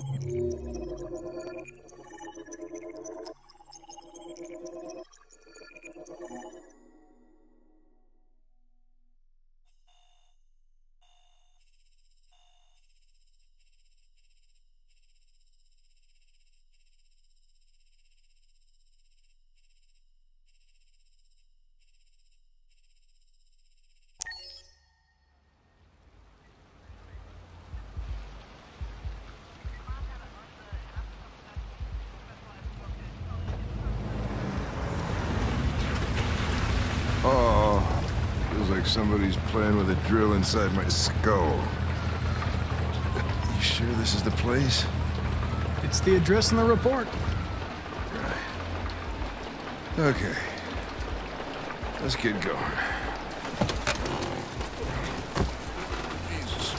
Feels like somebody's playing with a drill inside my skull. You sure this is the place? It's the address in the report. Right. Okay. Let's get going. Jesus.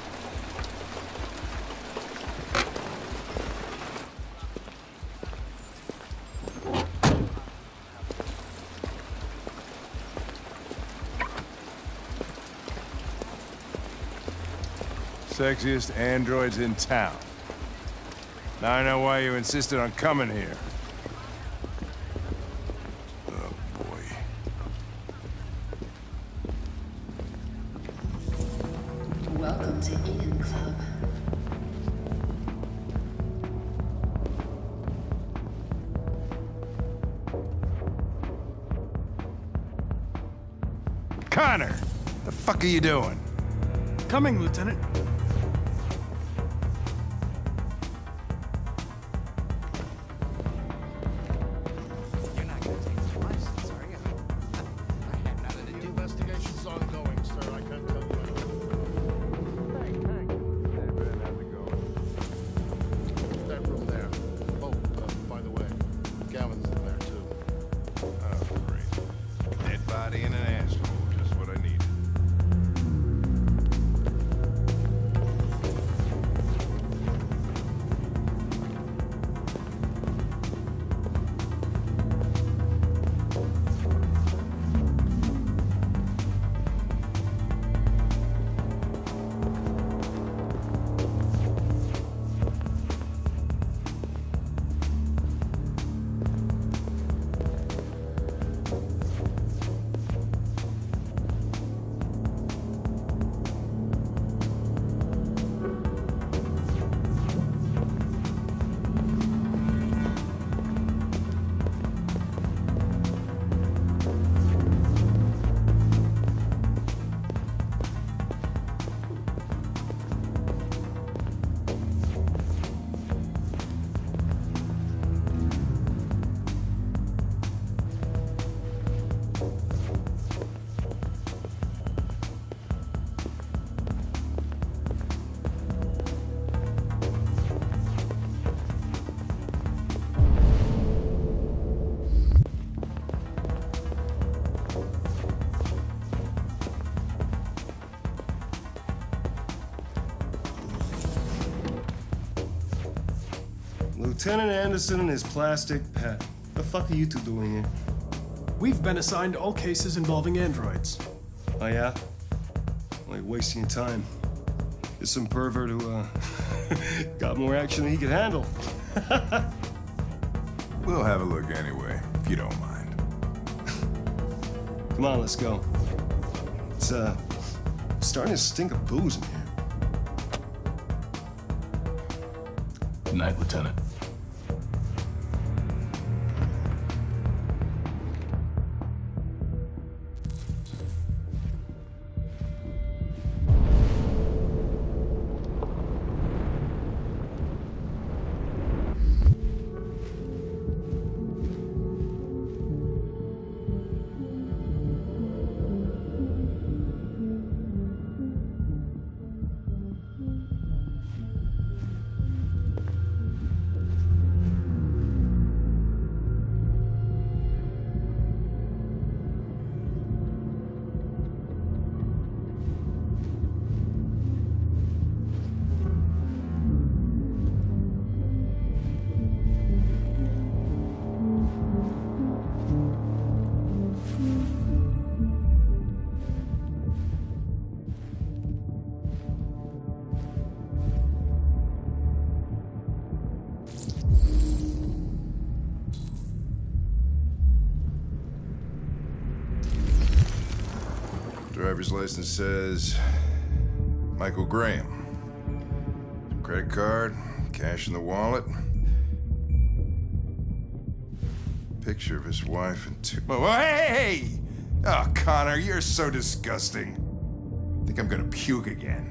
Sexiest androids in town. Now I know why you insisted on coming here. Oh, boy. Welcome to Eden Club. Connor! The fuck are you doing? Coming, Lieutenant. Lieutenant Anderson and his plastic pet. The fuck are you two doing here? We've been assigned all cases involving androids. Oh, yeah? Like wasting your time. There's some pervert who, got more action than he could handle. We'll have a look anyway, if you don't mind. Come on, let's go. It's, starting to stink of booze in here. Good night, Lieutenant. Driver's license says Michael Graham. Credit card, cash in the wallet. Picture of his wife and two... Oh, hey! Oh, Connor, you're so disgusting. I think I'm gonna puke again.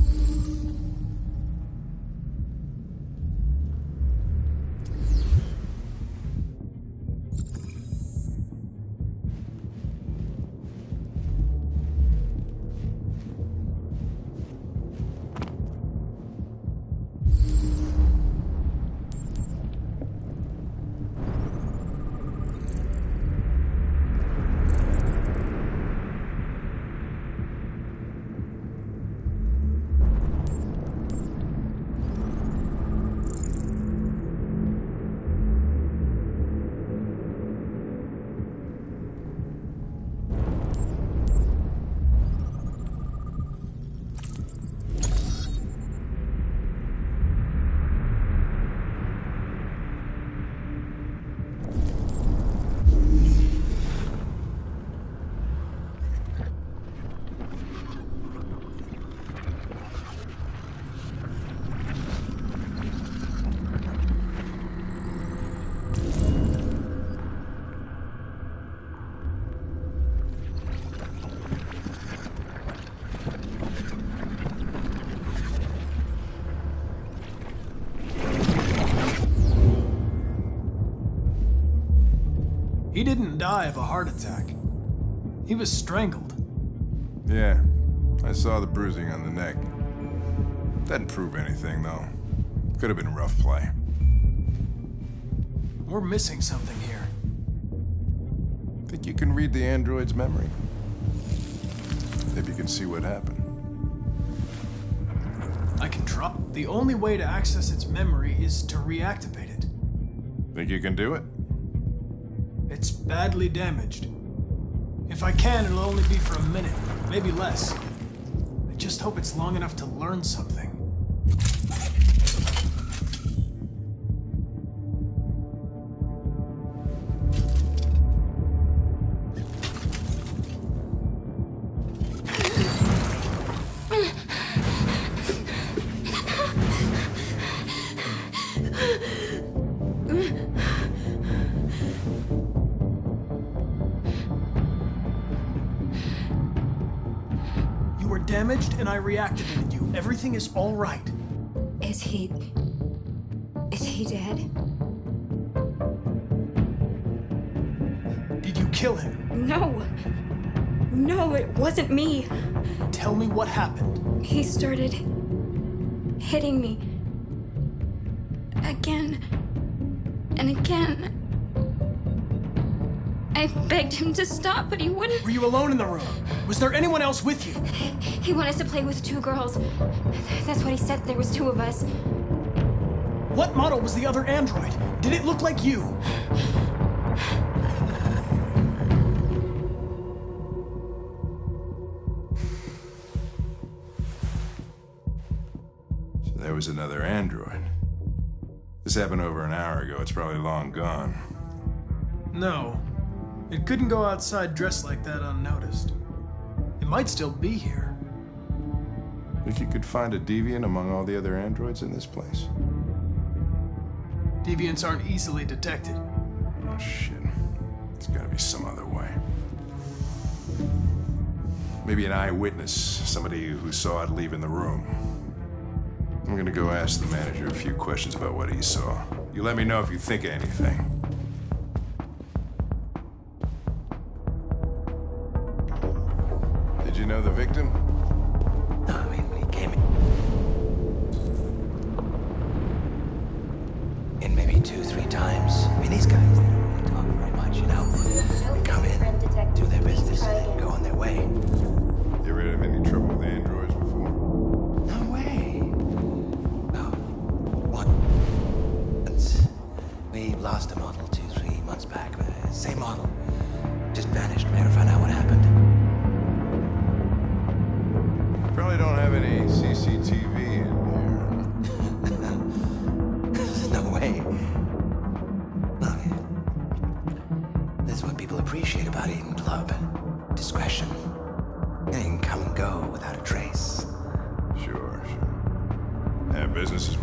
He didn't die of a heart attack. He was strangled. Yeah, I saw the bruising on the neck. Doesn't prove anything, though. Could have been rough play. We're missing something here. Think you can read the android's memory? Maybe you can see what happened. I can drop. The only way to access its memory is to reactivate it. Think you can do it? It's badly damaged. If I can, it'll only be for a minute, maybe less. I just hope it's long enough to learn something. Damaged and I reactivated you. Everything is all right. Is he dead? Did you kill him? No, it wasn't me. Tell me what happened. He started hitting me. Again and again. I begged him to stop, but he wouldn't. Were you alone in the room? Was there anyone else with you? He wanted us to play with two girls. That's what he said. There was two of us. What model was the other android? Did it look like you? So there was another android. This happened over an hour ago. It's probably long gone. No. It couldn't go outside dressed like that unnoticed. It might still be here. Think you could find a deviant among all the other androids in this place? Deviants aren't easily detected. Oh, shit. There's gotta be some other way. Maybe an eyewitness, somebody who saw it leaving the room. I'm gonna go ask the manager a few questions about what he saw. You let me know if you think of anything. Did you know the victim? No, I mean, he came in maybe 2-3 times. I mean, these guys, they don't really talk very much, you know? They come in, do their business, and then go on their way. You ever had any trouble with androids before? No way. Well, once we lost them on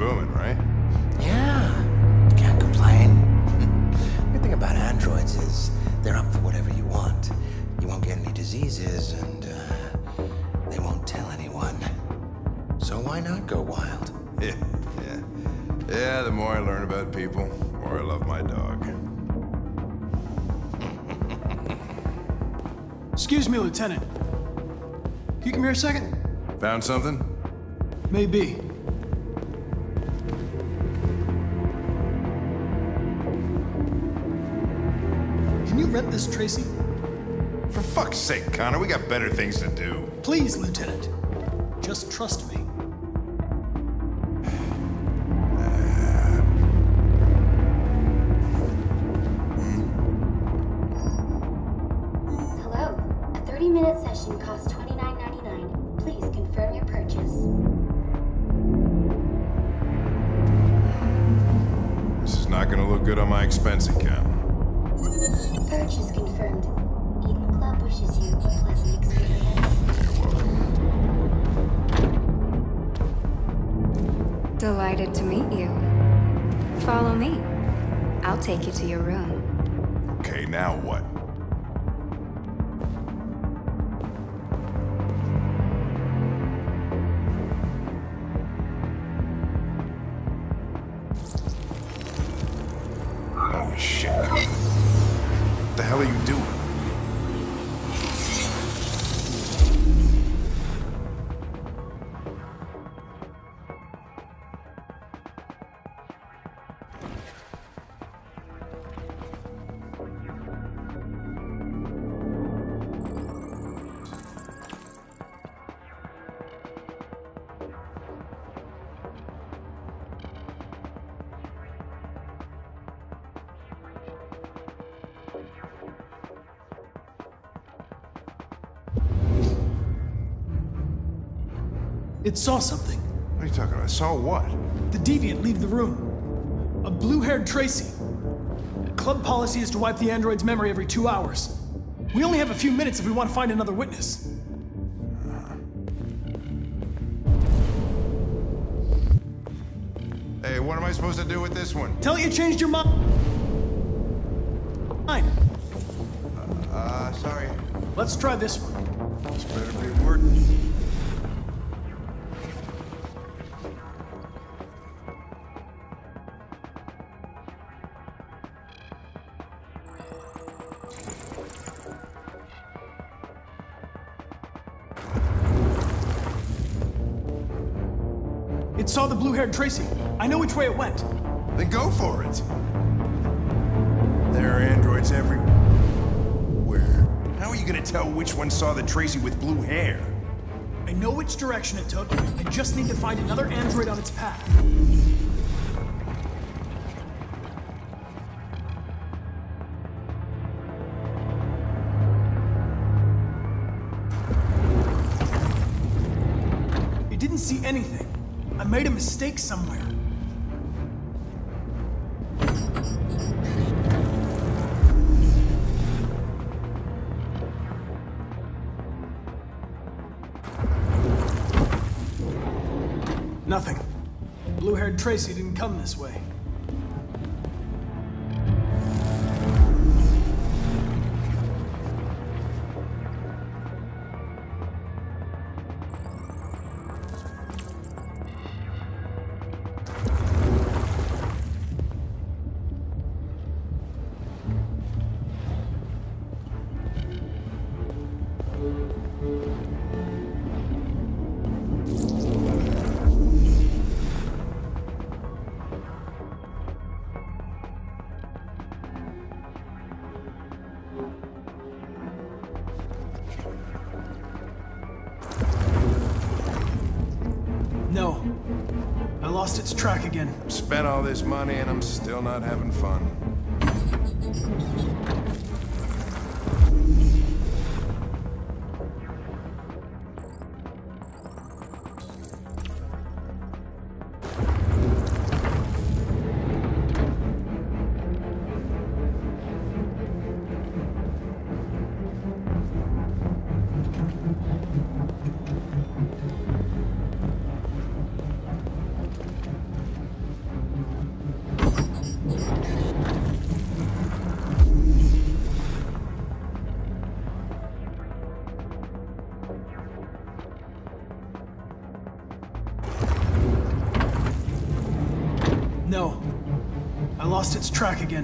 booming, right? Yeah, can't complain. The thing about androids is they're up for whatever you want. You won't get any diseases, and they won't tell anyone. So why not go wild? Yeah, yeah. Yeah, the more I learn about people, the more I love my dog. Excuse me, Lieutenant. Can you come here a second? Found something? Maybe. Can you rent this, Tracy? For fuck's sake, Connor, we got better things to do. Please, Lieutenant. Just trust me. Hello. A 30-minute session costs $29.99. Please confirm your purchase. This is not gonna look good on my expense account. Purchase confirmed. Eden Club wishes you a pleasant experience. You're welcome. Delighted to meet you. Follow me. I'll take you to your room. Okay, now what? Oh, shit. What the hell are you doing? It saw something. What are you talking about? Saw what? The deviant leave the room. A blue-haired Tracy. Club policy is to wipe the android's memory every 2 hours. We only have a few minutes if we want to find another witness. Hey, what am I supposed to do with this one? Tell it you changed your mind. Sorry. Let's try this one. This better be working. It saw the blue-haired Tracy. I know which way it went. Then go for it. There are androids everywhere. How are you gonna tell which one saw the Tracy with blue hair? I know which direction it took. I just need to find another android on its path. It didn't see anything. I made a mistake somewhere. Nothing. Blue-haired Tracy didn't come this way. No. I lost its track again. Spent all this money and I'm still not having fun. No. I lost its track again.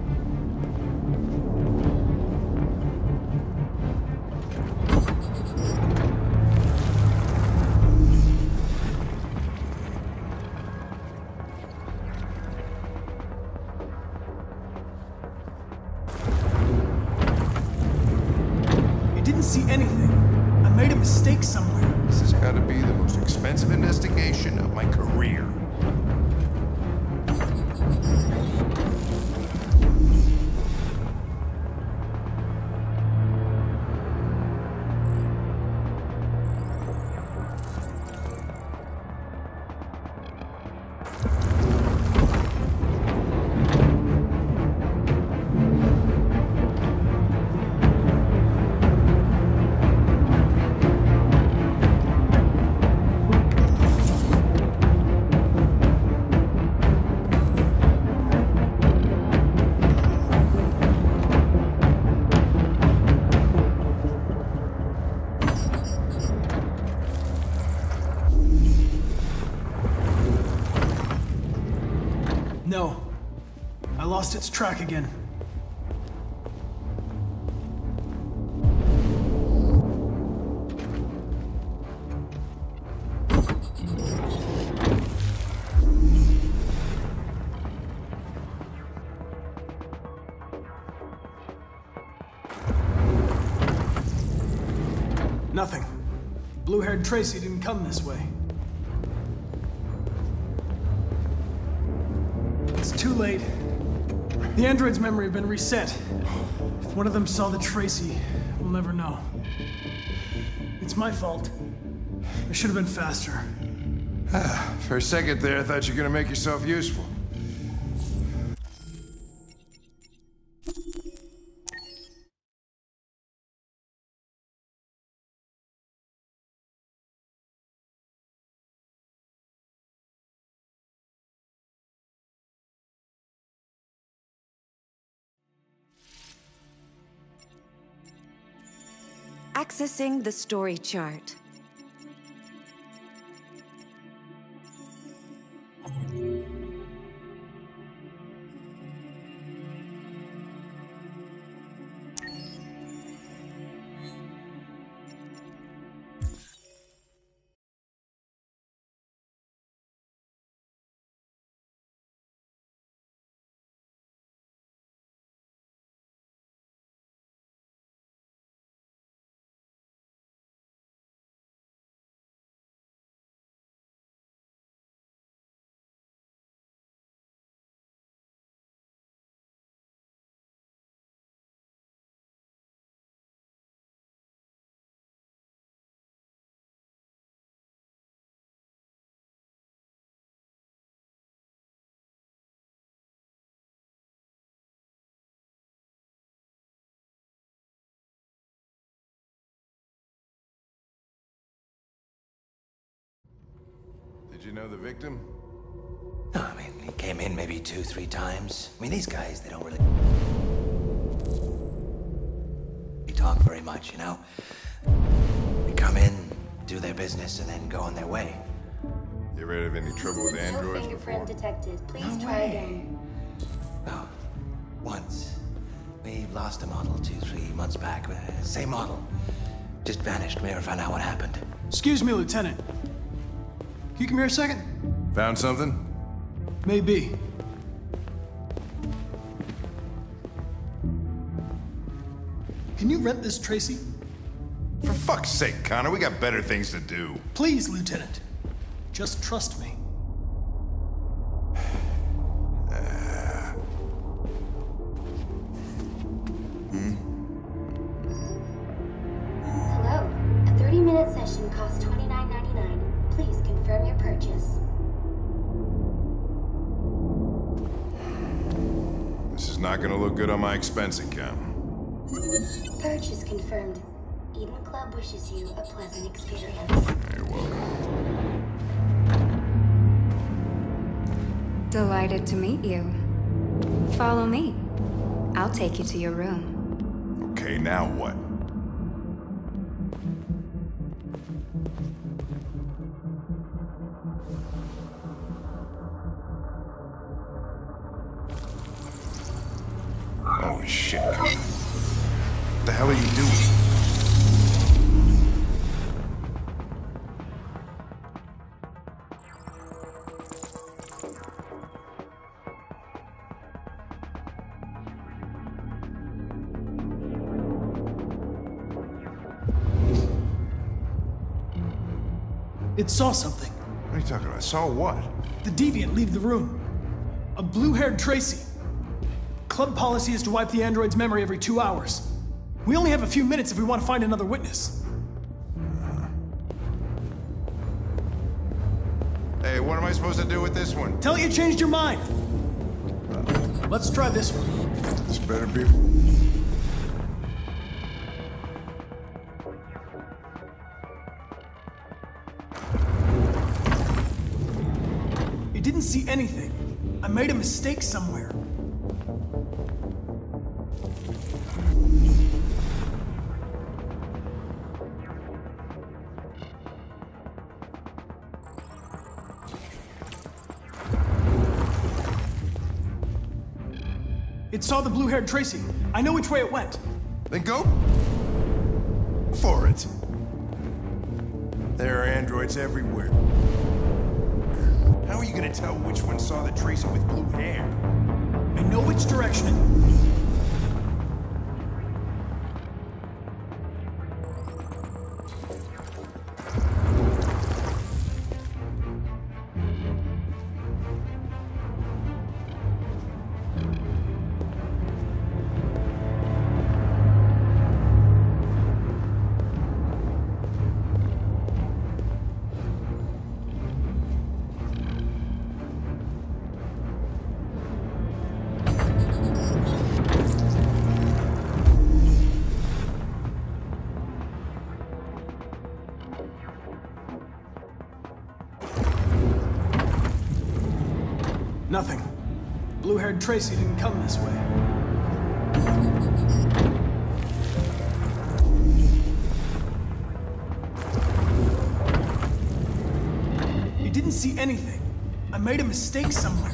It didn't see anything. I made a mistake somewhere. This has got to be the most expensive investigation of my career. No. I lost its track again. Nothing. Blue-haired Tracy didn't come this way. It's too late. The android's memory had been reset. If one of them saw the Tracy, we'll never know. It's my fault. I should have been faster. For a second there, I thought you were gonna make yourself useful. Accessing the story chart. Did you know the victim? No, I mean, he came in maybe 2-3 times. I mean, these guys, they don't really talk very much, you know? They come in, do their business, and then go on their way. You ever had any trouble with No androids before? fingerprint detected. Please No try way. again. Oh, once. We lost a model 2-3 months back. Same model. Just vanished. We never found out what happened. Excuse me, Lieutenant. Can you come here a second? Found something? Maybe. Can you rent this, Tracy? For fuck's sake, Connor, we got better things to do. Please, Lieutenant. Just trust me. Hello. A 30-minute session costs $29.99. Please confirm your purchase. This is not gonna look good on my expense account. Purchase confirmed. Eden Club wishes you a pleasant experience. You're welcome. Delighted to meet you. Follow me. I'll take you to your room. Okay, now what? Holy shit. What the hell are you doing? It saw something. What are you talking about? Saw what? The deviant leave the room. A blue-haired Tracy. Club policy is to wipe the android's memory every 2 hours. We only have a few minutes if we want to find another witness. Hey, what am I supposed to do with this one? Tell it you changed your mind. Let's try this one. This better be... It didn't see anything. I made a mistake somewhere. It saw the blue-haired Tracy. I know which way it went. Then go for it. There are androids everywhere. How are you gonna tell which one saw the Tracy with blue hair? I know which direction. Nothing. Blue-haired Tracy didn't come this way. He didn't see anything. I made a mistake somewhere.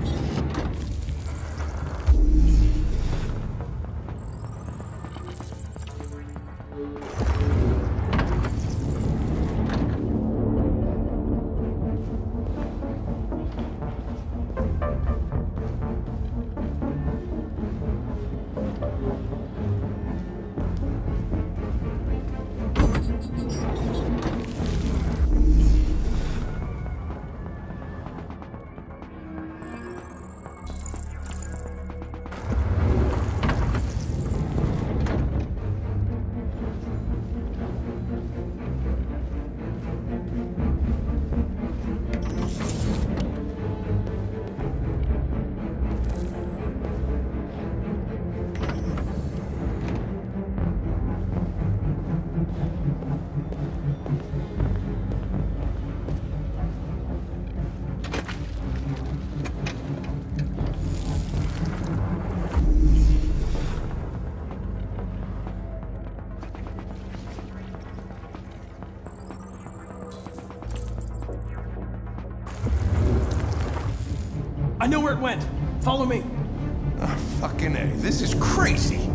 I know where it went. Follow me. Oh, fucking A. This is crazy.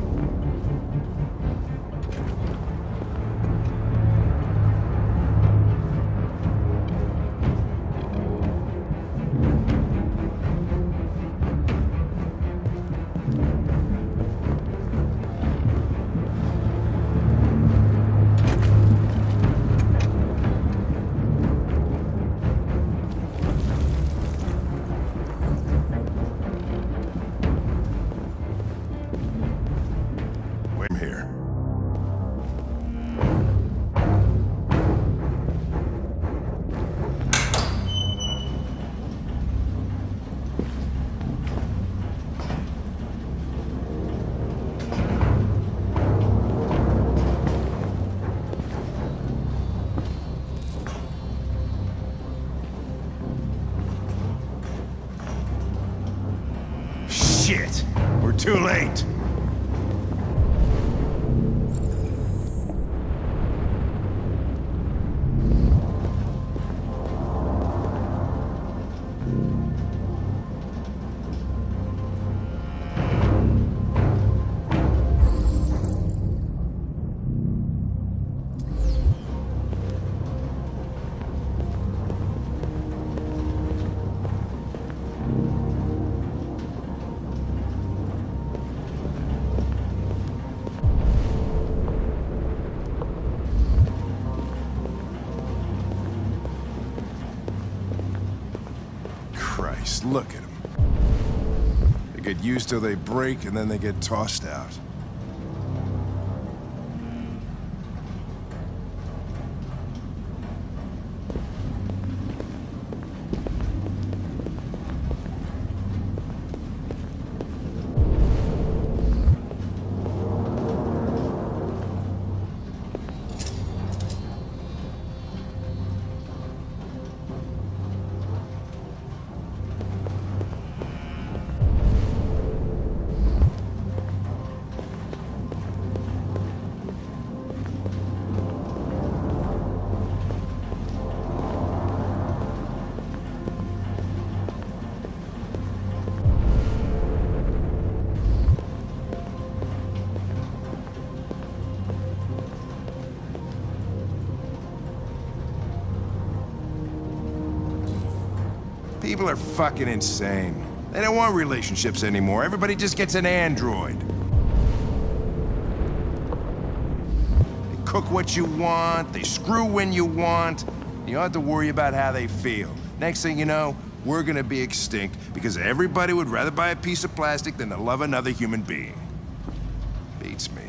Shit! We're too late! Christ, look at them. They get used till they break, and then they get tossed out. People are fucking insane. They don't want relationships anymore. Everybody just gets an android. They cook what you want, they screw when you want. You don't have to worry about how they feel. Next thing you know, we're gonna be extinct because everybody would rather buy a piece of plastic than to love another human being. Beats me.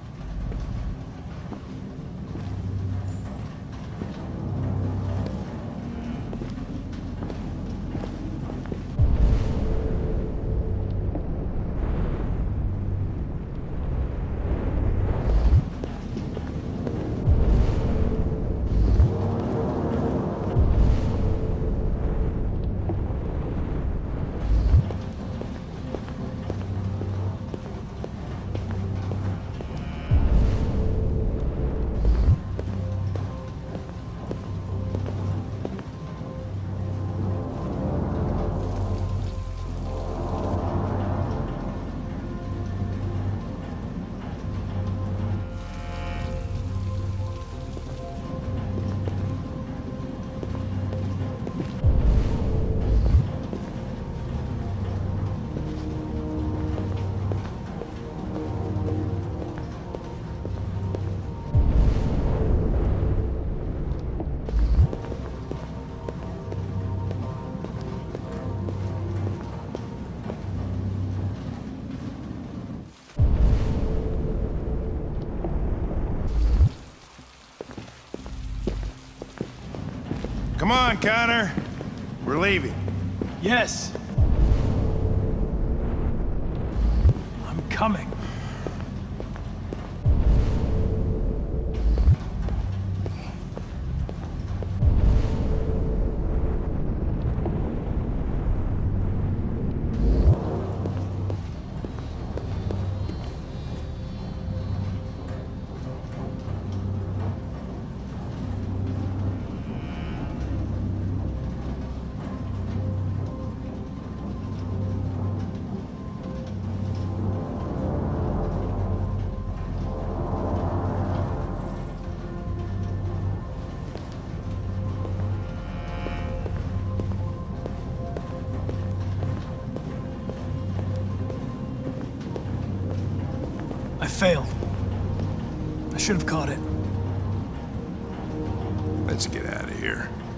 Come on, Connor. We're leaving. Yes. I'm coming. I failed. I should have caught it. Let's get out of here.